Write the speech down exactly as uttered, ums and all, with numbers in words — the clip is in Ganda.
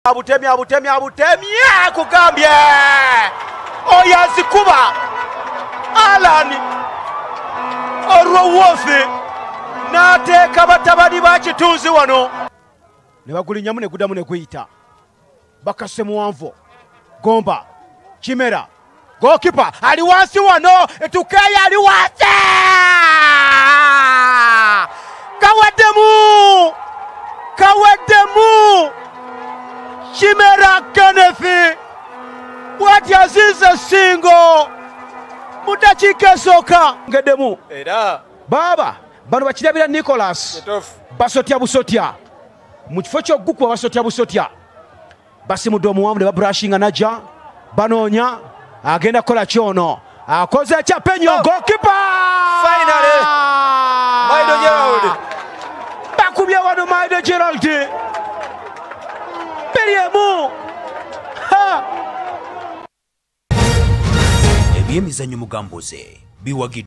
Abutemi abutemi abutemi kugambye oyazikuba Alani olwowofe nateeka batabani ba kitunzi wano ne bagulinyamu ne gudamu ne guyita bakase muwanvu Gomba Kimera gokipa ali wansi wano etukeya ali wansi kawaddemu kawaddemu Kimera Kanefi wati azize singo mudakika esooka ngedemu era baba bano bakirabira Nicholas basotya busotya mu kifo ky'oggukwa basotya busotya basimudde omuwanvu ne babrushinga najja banoonya agenda kukola kyono akoze ekyapenyo oh. gokipa finally Maido Gerald bakubye wano Maido Gerald Periemu ebyemizannyo mugamboze biwagidde